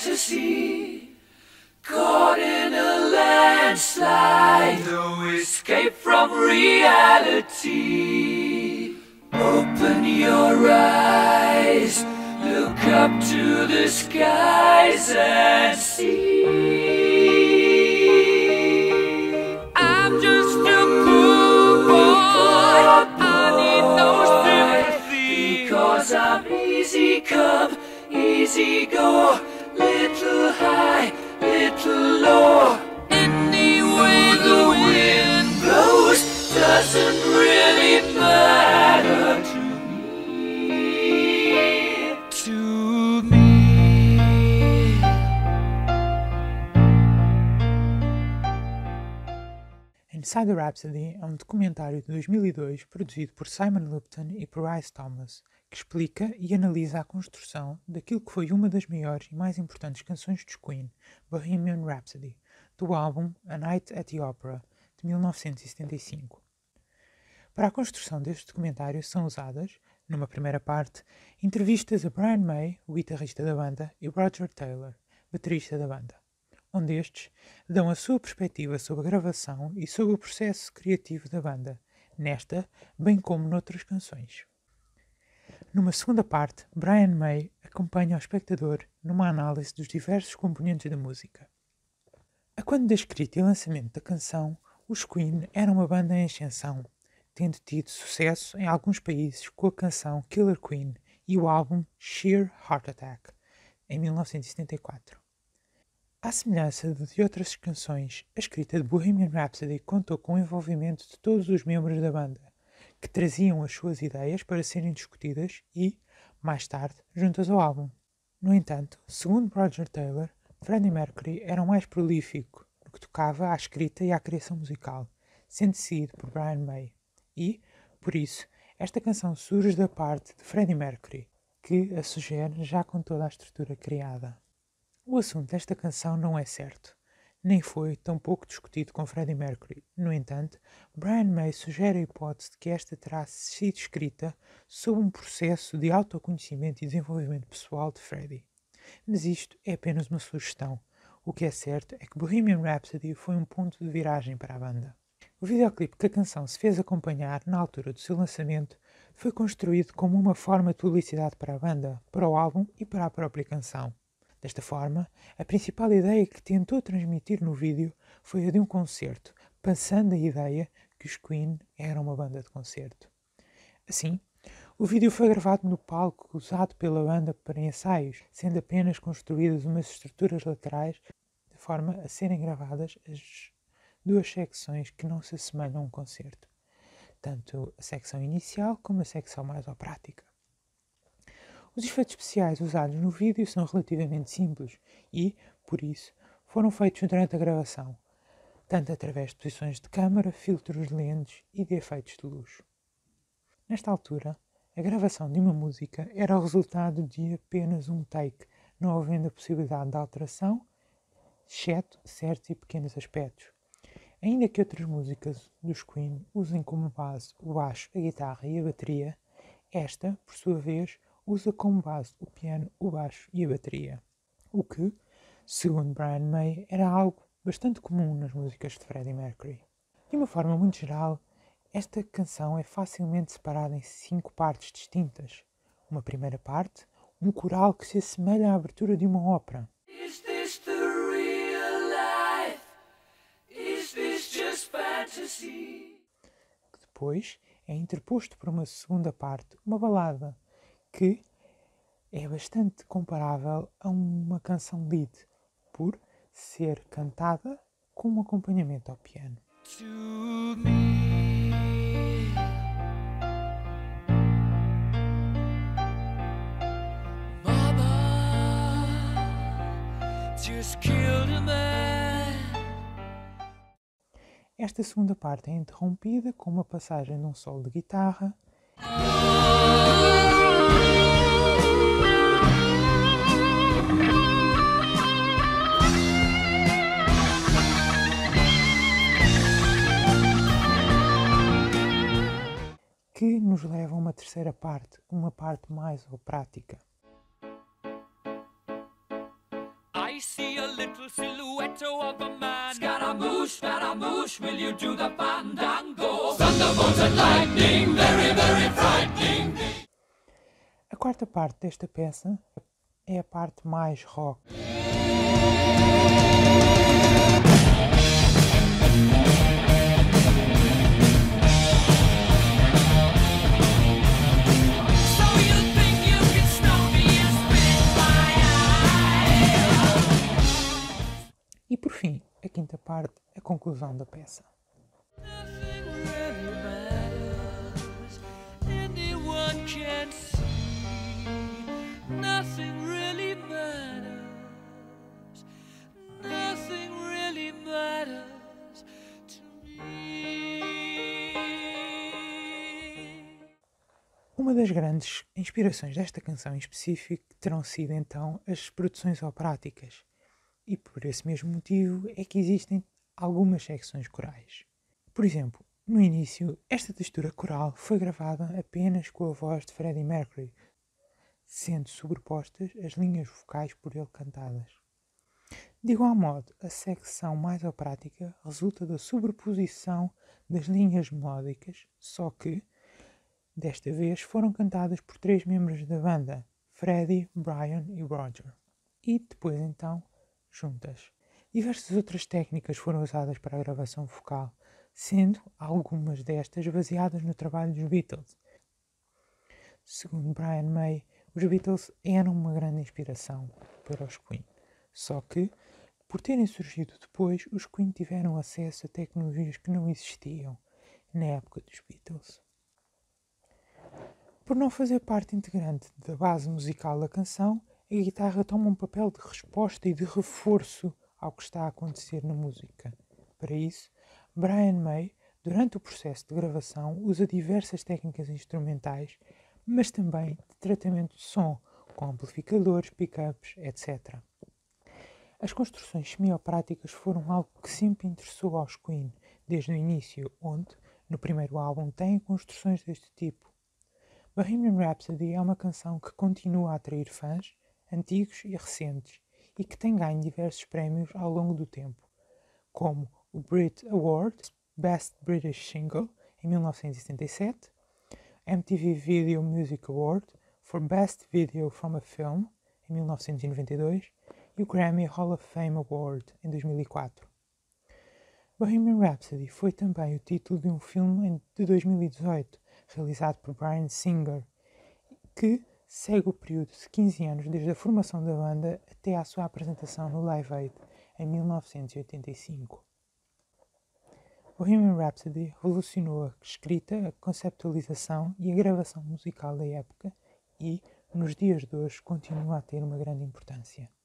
fantasy, caught in a landslide, no escape from reality. Open your eyes, look up to the skies and see. I'm just a poor boy, I need no sympathy, because I'm easy come, easy go, little high, little low. Any way the wind blows doesn't really matter to me, to me. Inside the Rhapsody é um documentário de 2002 produzido por Simon Lupton e Bryce Thomas, que explica e analisa a construção daquilo que foi uma das maiores e mais importantes canções dos Queen, Bohemian Rhapsody, do álbum A Night at the Opera, de 1975. Para a construção deste documentário são usadas, numa primeira parte, entrevistas a Brian May, o guitarrista da banda, e Roger Taylor, baterista da banda, onde estes dão a sua perspectiva sobre a gravação e sobre o processo criativo da banda, nesta, bem como noutras canções. Numa segunda parte, Brian May acompanha o espectador numa análise dos diversos componentes da música. A quando da escrita e lançamento da canção, os Queen eram uma banda em ascensão, tendo tido sucesso em alguns países com a canção Killer Queen e o álbum Sheer Heart Attack, em 1974. À semelhança de outras canções, a escrita de Bohemian Rhapsody contou com o envolvimento de todos os membros da banda, que traziam as suas ideias para serem discutidas e, mais tarde, juntas ao álbum. No entanto, segundo Roger Taylor, Freddie Mercury era o mais prolífico no que tocava à escrita e à criação musical, sendo seguido por Brian May. E, por isso, esta canção surge da parte de Freddie Mercury, que a sugere já com toda a estrutura criada. O assunto desta canção não é certo, nem foi tão pouco discutido com Freddie Mercury. No entanto, Brian May sugere a hipótese de que esta terá sido escrita sob um processo de autoconhecimento e desenvolvimento pessoal de Freddie. Mas isto é apenas uma sugestão. O que é certo é que Bohemian Rhapsody foi um ponto de viragem para a banda. O videoclipe que a canção se fez acompanhar na altura do seu lançamento foi construído como uma forma de publicidade para a banda, para o álbum e para a própria canção. Desta forma, a principal ideia que tentou transmitir no vídeo foi a de um concerto, passando a ideia que os Queen eram uma banda de concerto. Assim, o vídeo foi gravado no palco usado pela banda para ensaios, sendo apenas construídas umas estruturas laterais de forma a serem gravadas as duas secções que não se assemelham a um concerto, tanto a secção inicial como a secção mais operática. Os efeitos especiais usados no vídeo são relativamente simples e, por isso, foram feitos durante a gravação, tanto através de posições de câmara, filtros de lentes e de efeitos de luz. Nesta altura, a gravação de uma música era o resultado de apenas um take, não havendo a possibilidade de alteração, exceto certos e pequenos aspectos. Ainda que outras músicas dos Queen usem como base o baixo, a guitarra e a bateria, esta, por sua vez, usa como base o piano, o baixo e a bateria, o que, segundo Brian May, era algo bastante comum nas músicas de Freddie Mercury. De uma forma muito geral, esta canção é facilmente separada em 5 partes distintas. Uma primeira parte, um coral que se assemelha à abertura de uma ópera. Is this the real life? Is this just fantasy? Que depois é interposto por uma segunda parte, uma balada, que é bastante comparável a uma canção lead, por ser cantada com um acompanhamento ao piano. To me, Mama just killed a man. Esta segunda parte é interrompida com uma passagem de um solo de guitarra que nos leva a uma terceira parte, uma parte mais operática. I I see a little silhouette of a man. Scaramouche, will you do the fandango? Thunderbolts and lightning, very, very frightening. A quarta parte desta peça é a parte mais rock. E por fim, a quinta parte, a conclusão da peça. Uma das grandes inspirações desta canção em específico terão sido então as produções operáticas. E por esse mesmo motivo é que existem algumas secções corais. Por exemplo, no início, esta textura coral foi gravada apenas com a voz de Freddie Mercury, sendo sobrepostas as linhas vocais por ele cantadas. De igual modo, a secção mais operática resulta da sobreposição das linhas melódicas, só que, desta vez, foram cantadas por 3 membros da banda, Freddie, Brian e Roger. E depois então, juntas. Diversas outras técnicas foram usadas para a gravação vocal, sendo algumas destas baseadas no trabalho dos Beatles. Segundo Brian May, os Beatles eram uma grande inspiração para os Queen. Só que, por terem surgido depois, os Queen tiveram acesso a tecnologias que não existiam na época dos Beatles. Por não fazer parte integrante da base musical da canção, a guitarra toma um papel de resposta e de reforço ao que está a acontecer na música. Para isso, Brian May, durante o processo de gravação, usa diversas técnicas instrumentais, mas também de tratamento de som, com amplificadores, pickups, etc. As construções semi-operáticas foram algo que sempre interessou aos Queen, desde o início, onde, no primeiro álbum, têm construções deste tipo. Bohemian Rhapsody é uma canção que continua a atrair fãs, antigos e recentes, e que tem ganho diversos prémios ao longo do tempo, como o Brit Award Best British Single, em 1977, MTV Video Music Award for Best Video from a Film, em 1992, e o Grammy Hall of Fame Award, em 2004. Bohemian Rhapsody foi também o título de um filme de 2018, realizado por Bryan Singer, que segue o período de 15 anos desde a formação da banda até à sua apresentação no Live Aid, em 1985. Bohemian Rhapsody revolucionou a escrita, a conceptualização e a gravação musical da época e, nos dias de hoje, continua a ter uma grande importância.